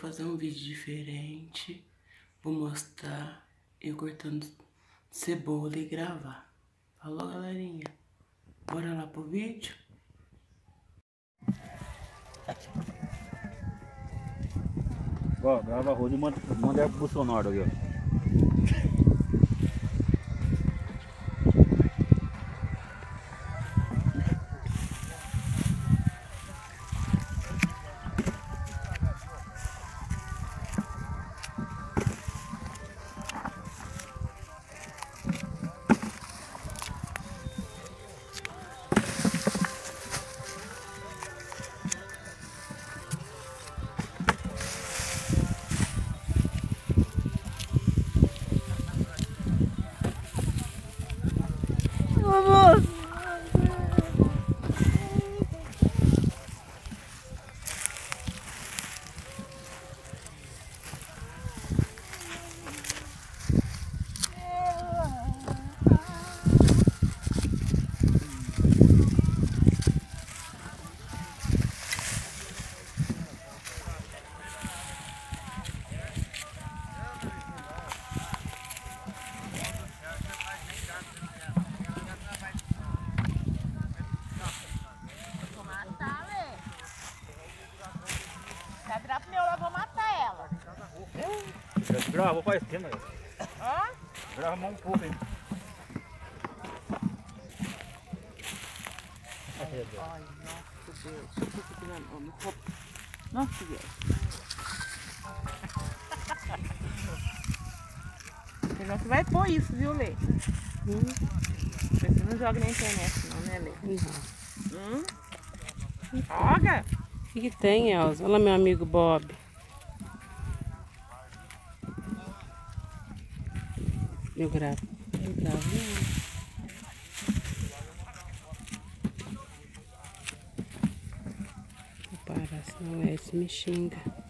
fazer um vídeo diferente. Vou mostrar eu cortando cebola e gravar. Falou, galerinha? Bora lá pro vídeo? Ó, grava arroz e manda pro Bolsonaro aqui, ó. Grava, faz tempo aí. Grava mais um pouco aí. Ai, nossa Deus. Nossa Deus. Você vai pôr isso, viu, Lê? Você não joga na internet não, né, Lê? Joga! O que tem, Elza? Olha lá meu amigo Bob. Eu gravo. Eu gravo. Vou parar, senão esse me xinga.